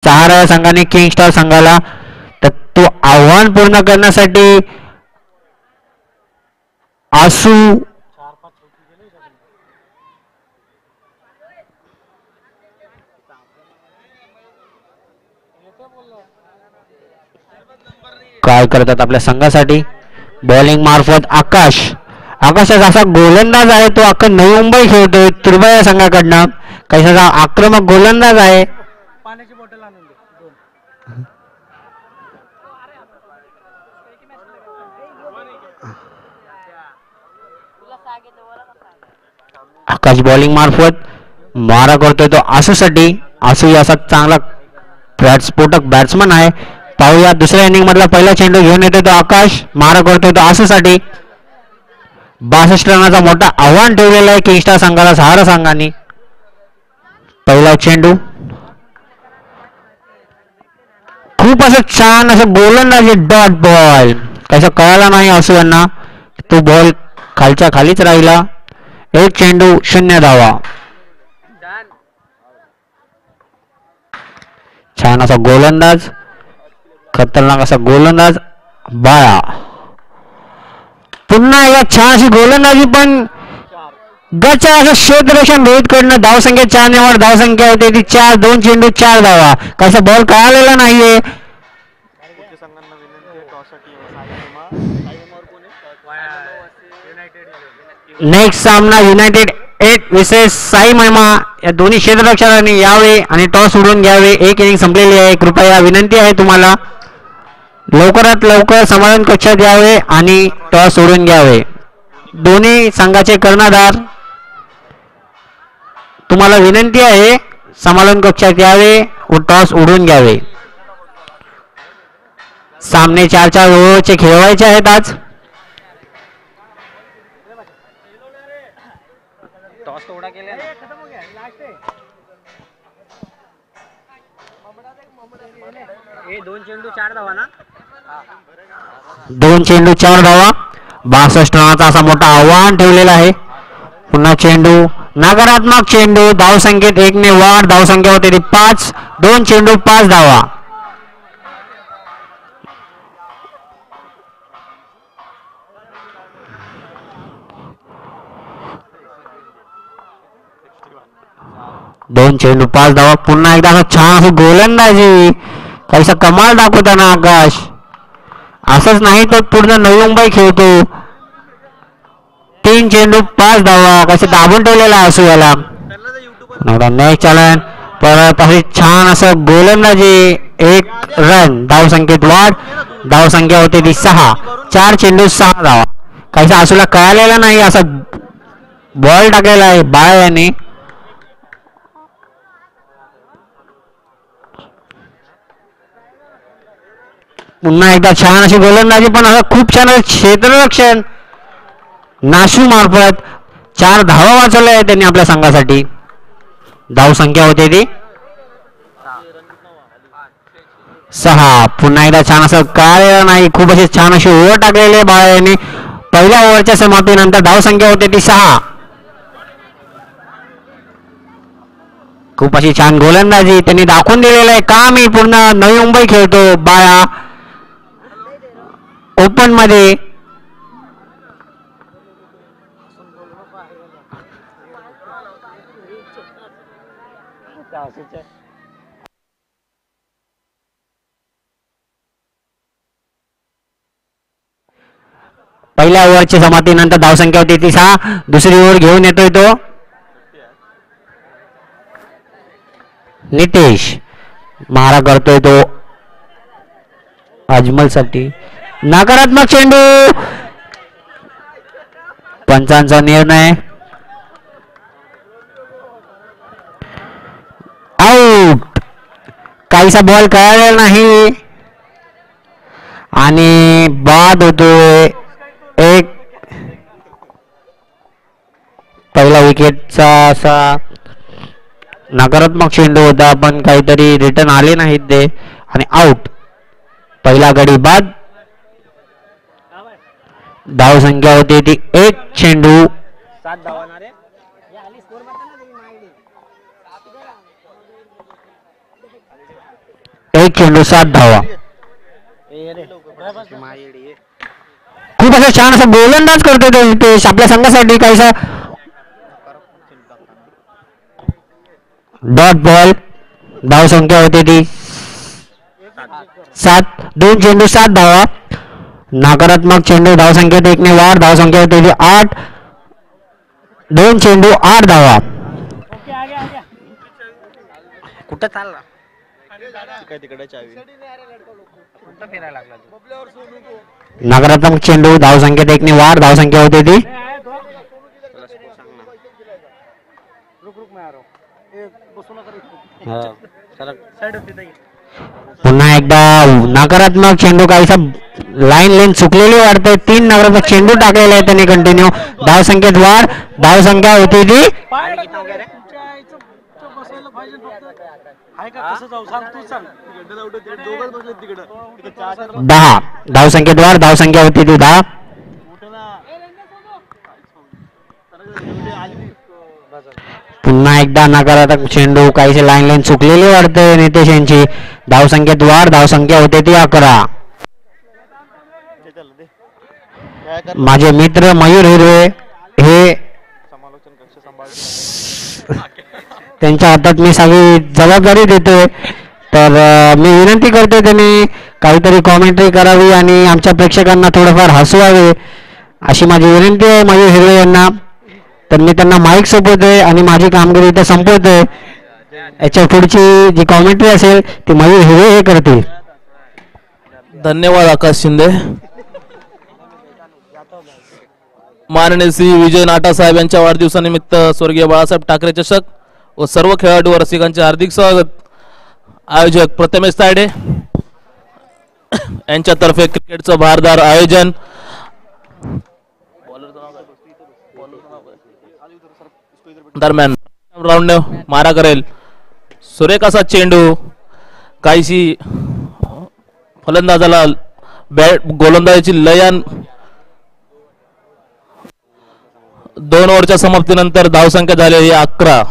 सहारा संघाने king star संघाला. तर तो आव्हान पूर्ण करण्यासाठी आसू काय करतात आपल्या संघासाठी. बॉलिंग मार्फत आकाश. आकाशाचा असा गोलंदाज आहे तो अख्खा नवी मुंबई खेळतोय तुर्बा या संघाकडनं. कशाचा आक्रमक गोलंदाज आहे. आकाश बॉलिंग मार्फत मारा करतोय तो आसूसाठी. आसू असा चांगला स्फोटक बॅट्समन आहे. पाहूया दुसऱ्या इनिंग मधला पहिला चेंडू घेऊन येतोय तो आकाश. मारा करतोय तो आसूसाठी. 62 रनाचा मोठा आव्हान ठेवलेला आहे किंग स्टार संघाला सहारा संघाने. पहिला चेंडू खूप असं छान असं गोलंदाजी डॉट बॉल. कसं कळाला नाही असू यांना. तो बॉल खालच्या खालीच राहिला. एक चेंडू 0 धावा. छान असा गोलंदाज. खतरनाक असा गोलंदाज बाळा. पुन्हा एकदा छान अशी गोलंदाजी पण गचा असं क्षेत्ररक्षण रोहित कडनं. धावसंख्या 4 नेवर धावसंख्या होते ती 4. 2 चेंडू 4 धावा. कसा बॉल कळालेला नाहीये. नेक्स्ट सामना युनायटेड 8 विसेस साई महिमा या दोन्ही क्षेत्ररक्षकांनी यावे आणि टॉस उडवून घ्यावे. एक इनिंग संपलेली आहे. कृपया विनंती आहे तुम्हाला लवकरात लवकर समाधान कक्षात यावे आणि टॉस उडवून घ्यावे. दोन्ही संघाचे कर्णधार तुम्हाला विनंती आहे समाधान कक्षात यावे व टॉस उडवून घ्यावे. सामने 4-4 ओव्हरचे खेळवायचे आहेत आज. दोन चेंडू 4 धावा. 62 रनाचा असा मोठा आव्हान ठेवलेला आहे. पुन्हा चेंडू नकारात्मक चेंडू. धावसंख्येत 1 ने वाढ. धावसंख्या होते ती 5. 2 चेंडू 5 धावा. दोन चेंडू 5 धावा. पुन्हा एकदा असं छान असं गोलंदाजी. काहीसा कमाल दाखवताना आकाश. असंच नाही तर पूर्ण नवी मुंबई खेळतो. 3 चेंडू 5 धावा. कसे दाबून ठेवलेला असू याला. नेक्स्ट चलन परत असे छान असं गोलंदाजी. 1 रन. धावसंख्येत वाढ. धावसंख्या होते ती 6. 4 चेंडू 6 धावा. काहीसा आसूला कळालेला नाही असा बॉल टाकलेला आहे बाळ याने. पुन्हा एकदा छान अशी गोलंदाजी पण असं खूप छान क्षेत्ररक्षण. नाशू मार्फत 4 धावा वाचवल्या आहेत त्यांनी आपल्या संघासाठी. धावसंख्या होते ती 6. पुन्हा एकदा छान असं काय नाही खूप असे छान असे ओव्हर टाकलेले बाळा यांनी. पहिल्या ओव्हरच्या समाप्तीनंतर धावसंख्या होते ती 6. खूप अशी छान गोलंदाजी त्यांनी दाखवून दिलेलं आहे का मी पूर्ण नवी मुंबई खेळतो बाळा ओपन मध्ये. पहिल्या ओव्हरच्या समाप्तीनंतर धावसंख्या होती ती 6. दुसरी ओव्हर घेऊन येतोय तो नितेश. मारा करतोय तो अजमल साठी. नकारात्मक चेंडू. पंचांचा निर्णय आउट. काहीसा बॉल कळालेला नाही आणि बाद होतोय. एक पहिला विकेटचा असा नकारात्मक चेंडू होता पण काहीतरी रिटर्न आले नाहीत ते आणि आउट. पहिला गडी बाद. धावसंख्या होती ती 1 चेंडू 7 धावा. एक चेंडू 7 धावा. खूप असं छान असं गोलंदाज करतोय तो नितेश आपल्या संघासाठी काहीसा. Dot ball. धाव संख्या होती ती 7. 2 चेंडू 7 धावा. नकारात्मक चेंडू धाव संख्येत 1 ने वाढ. धाव संख्या होती ती 8. 2 चेंडू 8 धावा. कुठं चालला नकारात्मक चेंडू धाव संख्येत 1 ने वाढ. धाव संख्या होती ती पुन्हा एकदा नकारात्मक चेंडू काहीसा लाईन लेन चुकलेली वाढते. 3 नकारात्मक चेंडू टाकलेले आहेत त्यांनी कंटिन्यू. धाव संख्येत वाढ. धाव संख्या होती ती 10. धाव संख्येत वाढ. धाव संख्या होती ती 10. पुन्हा एकदा नकारात्मक चेंडू काहीसे लाईन लाईन चुकलेली वाढते नितेश यांची. धाव संख्येत वाढ. धाव संख्या होते ती 11. माझे मित्र मयूर हिरवे हे त्यांच्या हातात मी सगळी जबाबदारी देतोय. तर मी विनंती करतोय त्यांनी काहीतरी कॉमेंट्री करावी आणि आमच्या प्रेक्षकांना थोडंफार हसवावे अशी माझी विनंती आहे मयूर हिरवे यांना. तर मी त्यांना माईक सोपवतोय आणि माझी कामगिरी इथे संपवतोय. याच्या पुढची जी कॉमेंट्री असेल ती मयूर हिरवे हे करतील. धन्यवाद आकाश शिंदे. माननीय श्री विजय नाटा साहेब यांच्या वाढदिवसानिमित्त स्वर्गीय बाळासाहेब ठाकरे चषक व सर्व खेळाडू व रसिकांचे हार्दिक स्वागत. आयोजक प्रथमेश तायडे यांच्यातर्फे क्रिकेटचं भारदार आयोजन. दरम्यान राऊंड मारा करेल. सुरेख असा चेंडू काहीशी फलंदाजाला बॅट गोलंदाजीची लयन. 2 ओव्हरच्या समाप्तीनंतर धावसंख्या झालेली 11.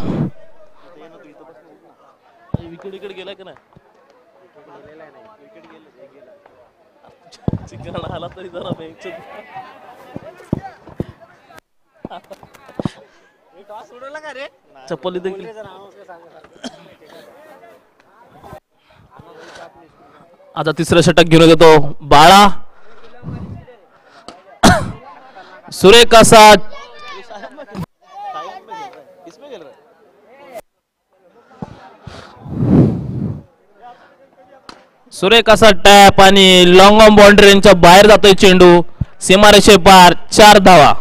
चप्पल देखील आता तिसरं षटक घेऊन येतो बाळा. सुरेख असा सुरेख असा टॅप आणि लॉंग ऑन बाउंड्री यांच्या बाहेर जातोय चेंडू. सीमारेषे पार. 4 धावा.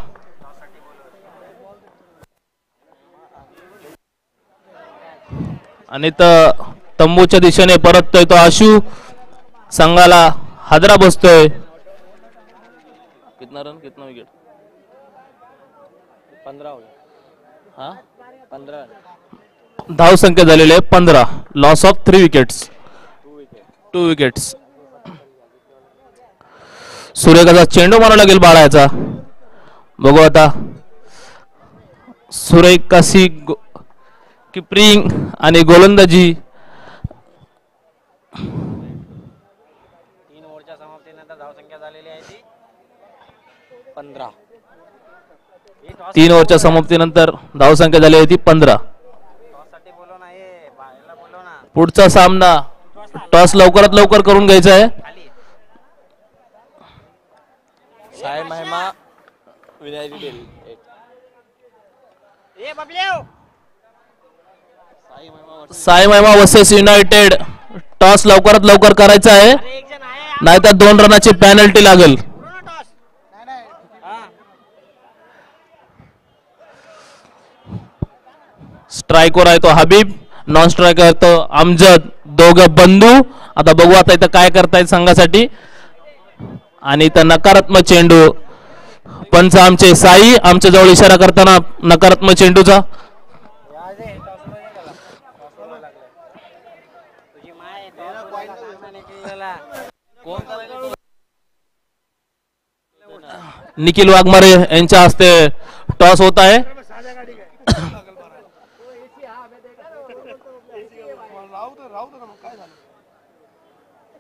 आणि तंबूच्या दिशेने परततोय तो आशू. संघाला हादरा बसतोय. कितना रन कितना विकेट 15 हा 15 धाव संख्या झालेले 15. Loss of 3 wickets 2 wickets. सूर्यकाचा चेंडू मारावा लागेल बाळाचा. बघू आता सूर्यकाशी किपरिंग आणि गोलंदाजी. 3 ओव्हरच्या समाप्तीनंतर धावसंख्या झालेली आहे ती 15. 3 ओव्हरच्या समाप्तीनंतर धावसंख्या झाली आहे ती 15. पुढचा सामना टॉस लवकरात लवकर करून घ्यायचा आहे. साई महिमा विनायक डेल Sai Mahima versus United. Toss लवकरात लवकर करायचा आहे नाहीतर 2 रनाची पॅनल्टी लागेल. स्ट्रायकर आहे तो हबीब. नॉन स्ट्रायकर तो अमजद. दोघं बंधू. आता बघू आता इथं काय करतायत संघासाठी. आणि इथं नकारात्मक चेंडू. पंच आमचे साई आमच्या जवळ इशारा करताना नकारात्मक चेंडूचा. निखिल वाघमारे यांच्या हस्ते टॉस होत आहे.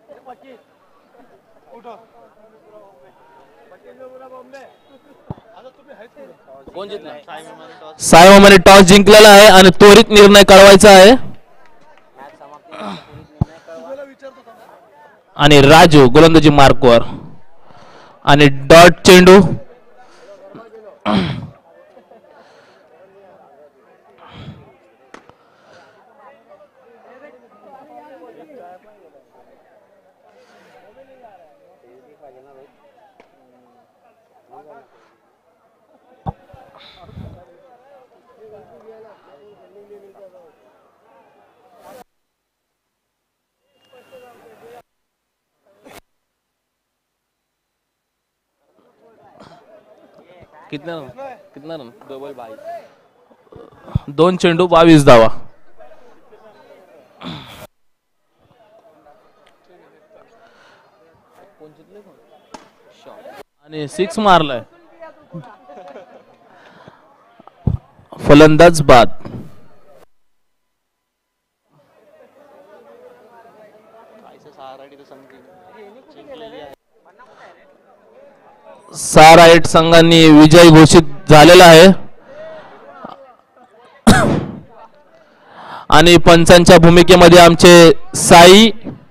कोण जिंकला? साई मामाने टॉस जिंकलेला आहे आणि त्वरित निर्णय कळवायचा आहे. मॅच समाप्तीनंतर निर्णय कळवा. आणि राजू गोलंदाजी मार्कवर आणि डॉट चेंडू. कितना रन? डबल 22. 2 चेंडू 22 धावा. आणि 6 मारलाय. फलंदाज बाद. सारा 8 संघांनी विजय घोषित झालेला आहे आणि पंचांच्या भूमिकेमध्ये आमचे साई